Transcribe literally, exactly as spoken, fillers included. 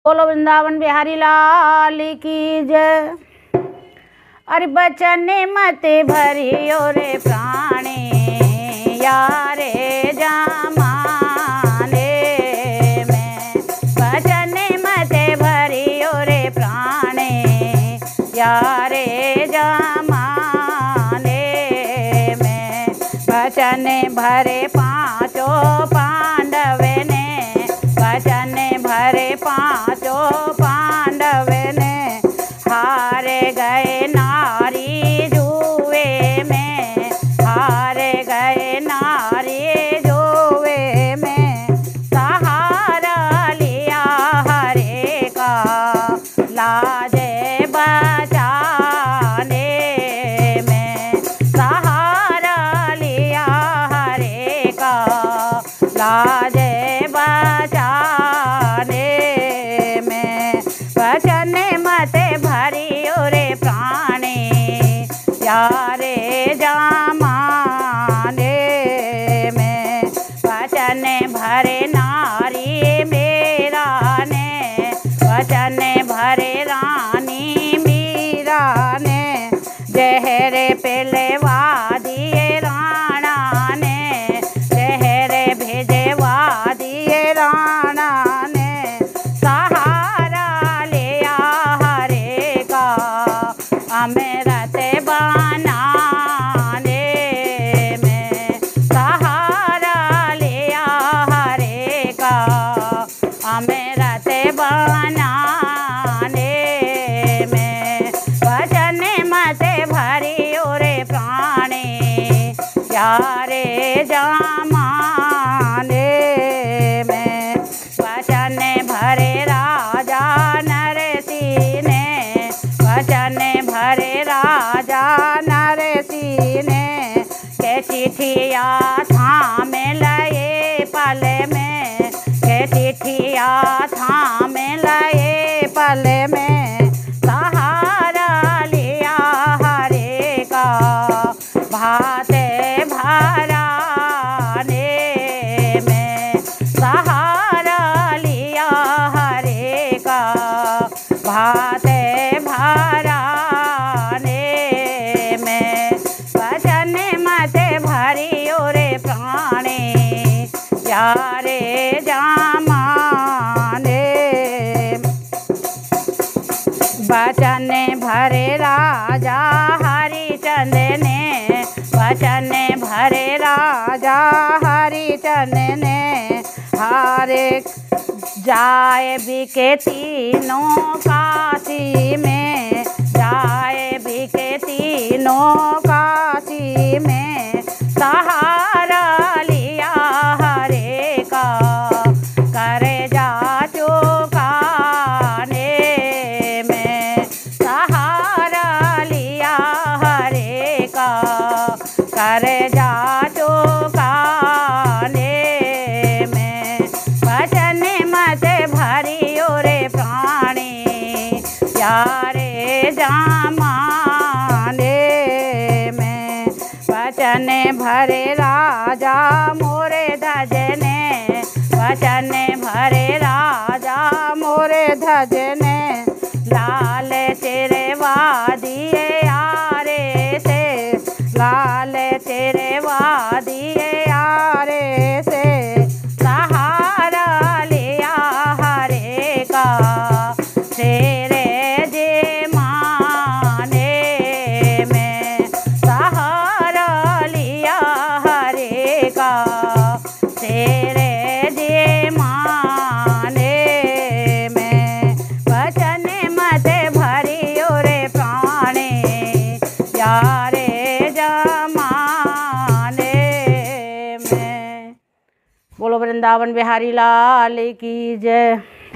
बोलो वृंदावन बिहारी लाल की जय। अरे बचन मत भरियो रे प्राणे यारे जमाने में, बचन मत भरियो रे प्राणे यारे जमाने में। बचन भरे पांचों पांडव ने, बचन भरे पांचों पांडव ने, हारे गए नारी जुए में, हारे गए नारी जुए में। सहारा लिया हरे का लाजे बचाने में, सहारा लिया हरे का लाजे बचाने में। बचन मत भरियो रे प्राणे यारे जमाने में। बचन भरे नारी मेरा ने, बचन भरे रानी मीरा ने, जहरे पिलवा दिए राणा ने, जहरे भेजवा दिए राणा ने। सहारा लिया हरे का अमृत बनाने में, सहारा लिया हरे का अमृत बनाने में। बचन मत भरियो रे प्राणे यारे जमाने में। बचन भरे राजा नरसिंह ने, बचन भरे राजा नरसिंह ने, के चिट्ठिया थाम लए पल में, के चिट्ठिया थाम लए पल में। सहारा लिया हरे का भाते भराने में, सहारा लिया हरे का भाते भराने में। बचन मत भरियो रे प्राणे यारे जमाने। बचन भरे राजा हरिचंद ने, बचन भरे राजा हरिचंद ने, हारे जाए बिके तीनों काशी में, जाए बिके तीनों काशी में। सहारा लिया हरे का करे जा चुकाने में, सहारा लिया हरे का करे जा चुकाने में। बचन मत भरियो रे प्राणे यारे जमाने में। बचन भरे राजा मोरे धजने, बचन भरे राजा मोरे धजने, लाल चिरवा दिए यारे से, लाल चिरवा दिए यारे से। सहारा लिया हरे का तेरे जमाने में, सहारा लिया हरे का तेरे जमाने में। बचन मत भरियो रे प्राणे यारे जमाने में। बोलो वृंदावन बिहारी लाल की जय।